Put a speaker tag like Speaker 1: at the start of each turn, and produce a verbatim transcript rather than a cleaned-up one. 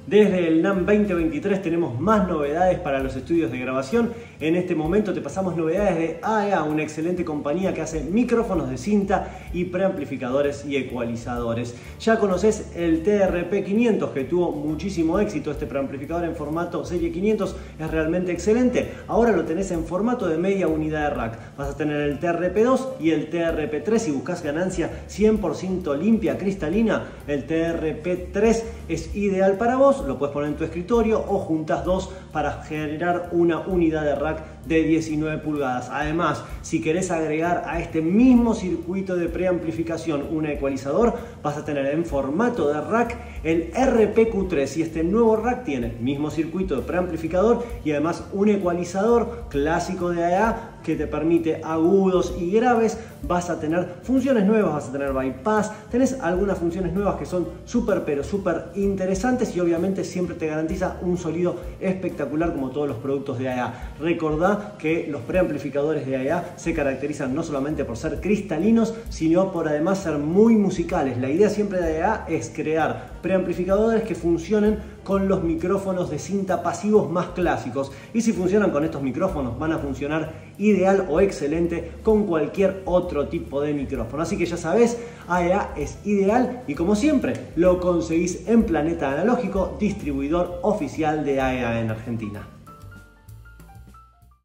Speaker 1: Desde el NAMM veinte veintitrés tenemos más novedades para los estudios de grabación. En este momento te pasamos novedades de A E A, una excelente compañía que hace micrófonos de cinta y preamplificadores y ecualizadores. Ya conoces el T R P quinientos, que tuvo muchísimo éxito. Este preamplificador en formato serie quinientos es realmente excelente. Ahora lo tenés en formato de media unidad de rack. Vas a tener el T R P dos y el T R P tres. Si buscas ganancia cien por ciento limpia, cristalina, el T R P tres es ideal para vos. Lo puedes poner en tu escritorio o juntas dos para generar una unidad de rack de diecinueve pulgadas. Además, si querés agregar a este mismo circuito de preamplificación un ecualizador, vas a tener en formato de rack el R P Q tres, y este nuevo rack tiene el mismo circuito de preamplificador y además un ecualizador clásico de A E A que te permite agudos y graves. Vas a tener funciones nuevas, vas a tener bypass, tenés algunas funciones nuevas que son súper pero súper interesantes, y obviamente siempre te garantiza un sonido espectacular como todos los productos de A E A. Recordá que los preamplificadores de A E A se caracterizan no solamente por ser cristalinos, sino por además ser muy musicales. La idea siempre de A E A es crear preamplificadores que funcionen con los micrófonos de cinta pasivos más clásicos, y si funcionan con estos micrófonos van a funcionar ideal o excelente con cualquier otro tipo de micrófono. Así que ya sabes, A E A es ideal, y como siempre lo conseguís en Planeta Analógico, distribuidor oficial de A E A en Argentina.